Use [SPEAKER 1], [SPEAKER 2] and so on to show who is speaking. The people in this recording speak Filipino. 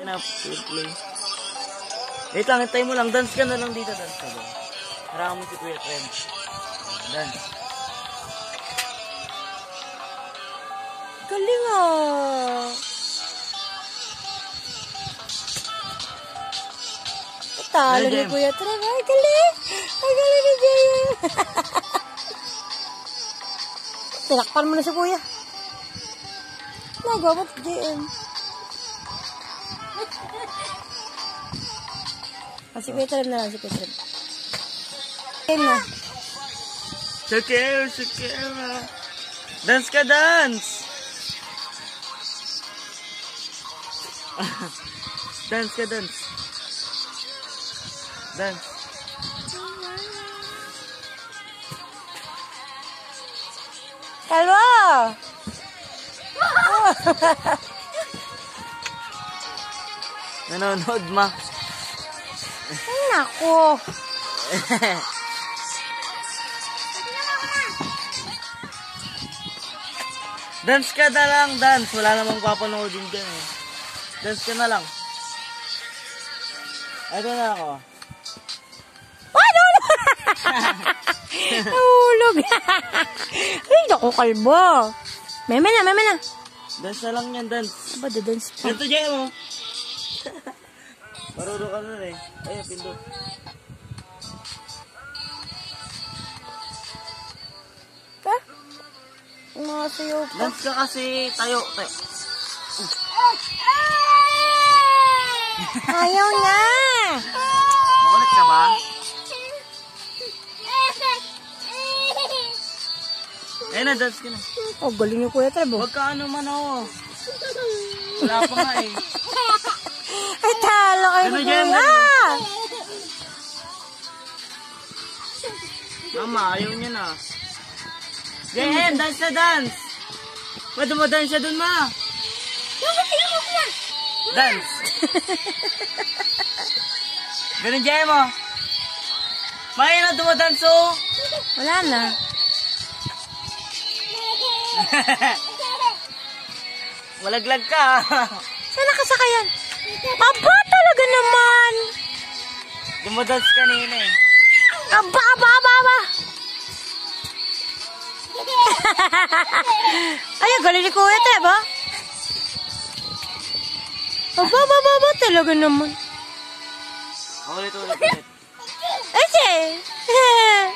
[SPEAKER 1] enough to play. Wait lang, hintay mo lang. Dance ka na lang dito. Dance ka ba? Harang mo si Kuya Trem. Dance.
[SPEAKER 2] Galing ah. Talo ni Kuya Trem. Ay, galing. Ay, galing ni JM. Tinakpan mo na si Kuya. Nagawa mo si JM. Si Kuya Trem na lang, si Kuya Trem. Game na.
[SPEAKER 1] Shakira. Dance ka, dance. Dance ka, dance. Dance.
[SPEAKER 2] Kalwa!
[SPEAKER 1] Nanonood, ma.
[SPEAKER 2] Ay, naku.
[SPEAKER 1] Dance ka na lang, dance. Wala namang papanoodin dyan eh. Dance ka na lang. Ito na ako.
[SPEAKER 2] Ay, nahulog. Ay, naku, kalbo. Meme na.
[SPEAKER 1] Dance na lang yan, dance.
[SPEAKER 2] Aba, dance pa.
[SPEAKER 1] Ganito dyan mo. Marunong ka na eh. Ayun, pindot.
[SPEAKER 2] Ha? Umasayaw pa.
[SPEAKER 1] Dance ka kasi tayo.
[SPEAKER 2] Ayaw na.
[SPEAKER 1] Makulit ka ba? Ayun na, dance ka na.
[SPEAKER 2] Oh, galing yung Kuya Trem.
[SPEAKER 1] Huwag ka ano man ako. Wala pa nga eh.
[SPEAKER 2] Ay, talo kayo ni Kuya.
[SPEAKER 1] Mama, ayaw niya na. JM, dance na dance. Pwede mo dance siya dun, ma. Dance. Ganun, JM, oh. May na dumadance, oh.
[SPEAKER 2] Wala na.
[SPEAKER 1] Malaglag ka.
[SPEAKER 2] Saan nakasakayan? Aba, talaga naman.
[SPEAKER 1] Dumadance kanina eh.
[SPEAKER 2] Aba. Ay, galing ni Kuya Trem, ha? Aba, talaga naman.
[SPEAKER 1] Ulit.
[SPEAKER 2] Ay,